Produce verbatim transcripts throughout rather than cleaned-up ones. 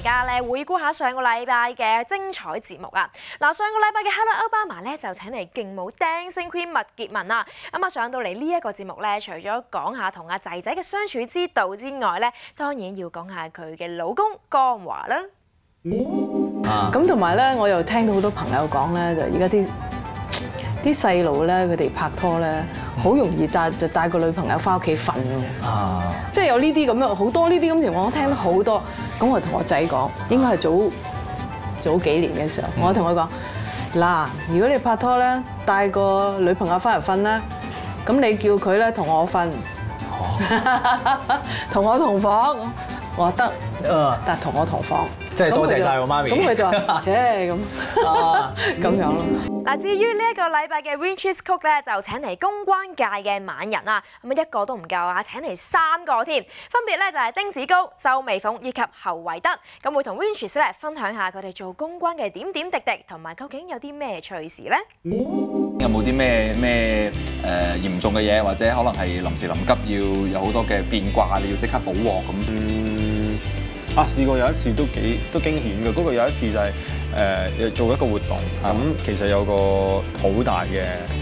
家咧回顧下上個禮拜嘅精彩節目啊！嗱，上個禮拜嘅 Hello Obama 咧就請嚟勁舞 Dancing Queen 麥潔文啊，咁啊上到嚟呢一個節目咧，除咗講下同阿仔仔嘅相處之道之外咧，當然要講下佢嘅老公江華啦。 咁同埋咧，我又聽到好多朋友講咧，就而家啲啲細路咧，佢哋拍拖咧，好容易帶就帶個女朋友翻屋企瞓喎。啊！即係有呢啲咁樣好多呢啲咁情況，我聽得好多。咁我同我仔講，應該係早早幾年嘅時候，我同佢講嗱，如果你拍拖咧，帶個女朋友翻嚟瞓咧，咁你叫佢咧同我瞓，同我同房。我話得，但係同我同房。 即係多謝晒我媽咪。 咁佢就話：切咁咁樣咯。 嗱，至於呢一個禮拜嘅 Winches Cook 咧，就請嚟公關界嘅猛人啊，咁啊一個都唔夠啊，請嚟三個添，分別咧就係丁子高、周美鳳以及侯維德，咁會同 Winches 咧分享下佢哋做公關嘅點點滴滴，同埋究竟有啲咩趣事咧？ 有冇啲咩咩誒嚴重嘅嘢，或者可能係臨時臨急要有好多嘅變卦，你要即刻補鑊咁？ 啊，試過有一次都幾都驚險嘅，嗰個有一次就係誒做一個活動，咁其實有個好大嘅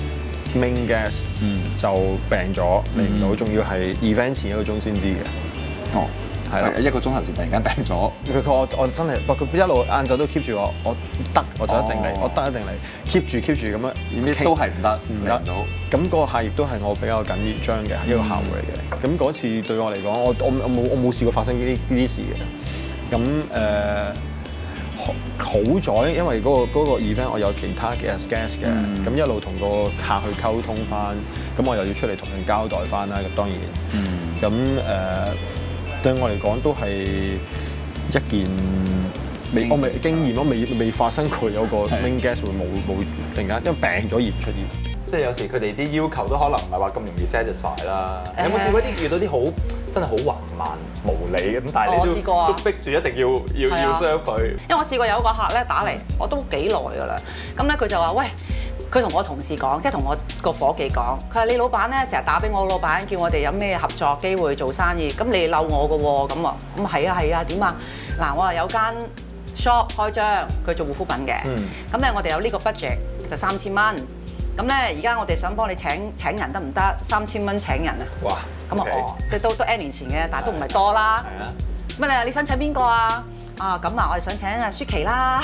main guest 就病咗嚟唔到，仲要係 event 前一個鐘先知嘅。哦，係啦，一個鐘頭前突然間病咗，佢佢我我真係，不過佢一路晏晝都 keep 住我，我得我就一定嚟，我得一定嚟 keep 住 keep 住咁樣，都係唔得唔得到。咁個客亦都係我比較緊張嘅一個客戶嚟嘅。咁嗰次對我嚟講，我我我冇我冇試過發生呢啲呢啲事嘅。咁誒好在，因為嗰個嗰個 event 我有其他嘅 guest 嘅，咁一路同個客去溝通翻，咁我又要出嚟同佢交代翻啦。咁當然，咁誒對我嚟講都係一件未我未經驗咯，未未發生過有個 main guest 會冇冇突然間因為病咗而唔出現。 即係有時佢哋啲要求都可能唔係話咁容易 satisfy 啦。有冇試過啲遇到啲好真係好橫蠻無理咁，但係你都都逼住一定要要要 serve 佢？ 因為我試過有個客咧打嚟，我都幾耐㗎啦。咁咧佢就話：喂，佢同我同事講，即係同我個伙計講，佢話你老闆咧成日打俾我老闆，叫我哋有咩合作機會做生意，咁你嬲我㗎喎。咁啊，咁係啊係啊，點啊？嗱，我話有間 shop 開張，佢做護膚品嘅。咁咧我哋有呢個 budget 就三千蚊。咁咧，而家我哋想幫你請請人得唔得？三千蚊請人啊！哇！咁啊，哦，即都都 N 年前嘅，但係都唔係多啦。係啊。乜你啊？你想請邊個啊？啊咁啊，我哋想請阿舒淇啦，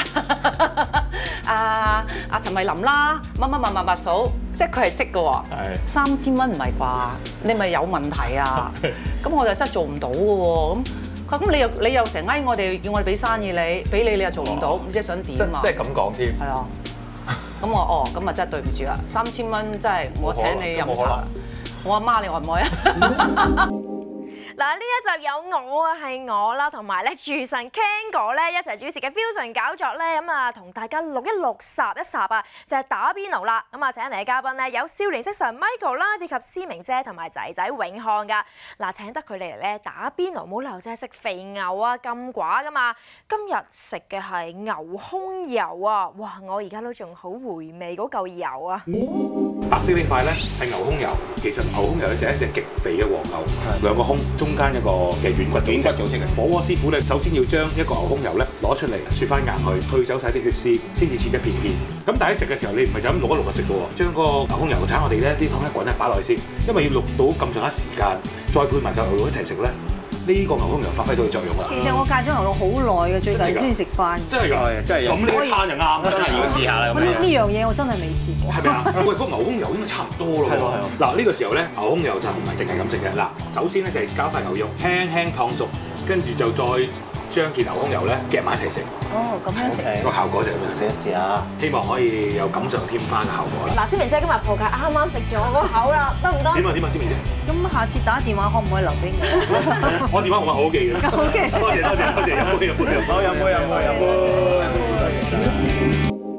阿阿陳慧琳啦，乜乜乜乜乜嫂，即係佢係識嘅喎。係。三千蚊唔係啩？你咪有問題啊！咁我就真係做唔到嘅喎。咁佢咁你又你又成日我哋叫我哋俾生意你，俾你你又做唔到，唔知想點啊？ 即係咁講添。係啊。 咁我哦，咁啊真係對唔住啦，三千蚊真係我請你飲茶，我阿媽你愛唔愛啊？ 嗱，呢一集有我啊，係我啦，同埋咧廚神 Ken 哥咧一齊主持嘅 Fusion 搞作咧，咁啊同大家錄一錄霎一霎啊，就係打邊爐啦。咁啊請嚟嘅嘉賓咧有少年色神 Michael 啦，以及思明姐同埋仔仔永漢噶。嗱，請得佢哋嚟咧打邊爐，冇理由淨係食肥牛啊禁寡噶嘛。今日食嘅係牛胸油啊，哇！我而家都仲好回味嗰嚿油啊。 白色呢塊咧係牛胸油，其實牛胸油咧就係一隻極肥嘅黃牛，兩個胸中間一個嘅軟骨軟骨組成嘅。火鍋師傅咧首先要將一個牛胸油咧攞出嚟雪翻硬去，退走晒啲血絲，先至切一片片。咁但係食嘅時候你唔係就咁淥一淥就食嘅喎，將個牛胸油睇我哋咧啲湯一滾咧擺落去先，因為要淥到咁上下時間，再配埋嚿牛肉一齊食咧。呢個牛胸油發揮到嘅作用啦。 其實我戒咗牛肉好耐嘅，最近先食飯。 真係㗎，真係。咁呢一餐就啱啦，真係要試下啦。 呢呢樣嘢我真係未試過。 係咪啊？喂，嗰牛胸油應該差唔多咯喎。係喎。嗱呢個時候咧，牛胸油就唔係淨係咁食嘅。嗱，首先咧就係交塊牛肉輕輕燙熟，跟住就再將件牛胸油咧夾埋一齊食。哦，咁樣食。個效果就係咁樣。試一試下，希望可以有錦上添花嘅效果啦。 嗱，思明姐今日破格啱啱食咗嗰口啦，得唔得？ 點啊點啊，思明姐。 咁下次打電話可唔可以留俾我？ 我電話號碼好好記嘅。好嘅。多謝多謝多謝，飲杯飲杯飲杯。好飲杯飲杯飲杯。 嗱，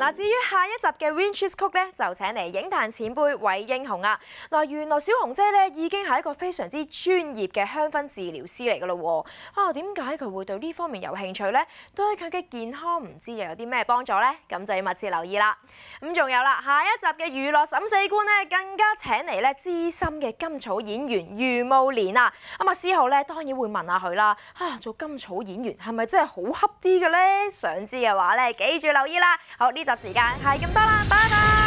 嗱，至於下一集嘅 Witches 曲咧，就請嚟影壇前輩韋英雄啊！嗱，原來小紅姐咧已經係一個非常之專業嘅香薰治療師嚟噶咯喎。啊，點解佢會對呢方面有興趣咧？對佢嘅健康唔知又有啲咩幫助咧？咁就要密切留意啦。咁仲有啦，下一集嘅娛樂審死官咧，更加請嚟咧資深嘅甘草演員余慕蓮啊！咁啊，之後咧當然會問下佢啦。啊，做甘草演員係咪真係好恰啲嘅咧？想知嘅話咧，記住留意啦。好，呢集時間係咁多啦，拜拜。